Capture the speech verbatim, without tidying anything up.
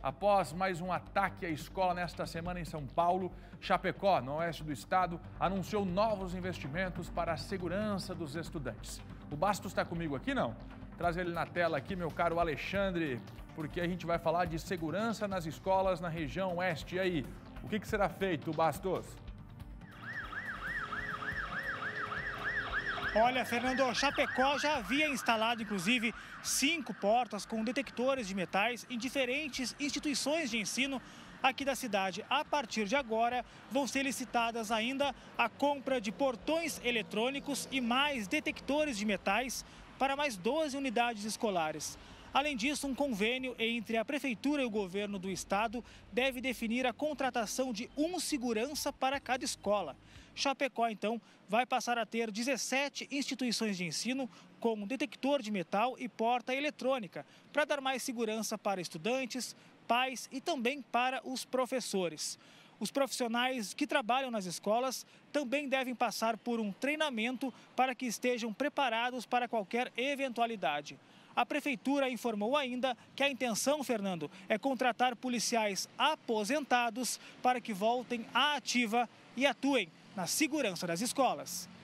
Após mais um ataque à escola nesta semana em São Paulo, Chapecó, no oeste do estado, anunciou novos investimentos para a segurança dos estudantes. O Bastos está comigo aqui, não? Traz ele na tela aqui, meu caro Alexandre, porque a gente vai falar de segurança nas escolas na região oeste. E aí, o que, que será feito, Bastos? Olha, Fernando, Chapecó já havia instalado, inclusive, cinco portas com detectores de metais em diferentes instituições de ensino aqui da cidade. A partir de agora, vão ser licitadas ainda a compra de portões eletrônicos e mais detectores de metais para mais doze unidades escolares. Além disso, um convênio entre a Prefeitura e o governo do estado deve definir a contratação de um segurança para cada escola. Chapecó, então, vai passar a ter dezessete instituições de ensino com detector de metal e porta eletrônica, para dar mais segurança para estudantes, pais e também para os professores. Os profissionais que trabalham nas escolas também devem passar por um treinamento para que estejam preparados para qualquer eventualidade. A Prefeitura informou ainda que a intenção, Fernando, é contratar policiais aposentados para que voltem à ativa e atuem na segurança das escolas.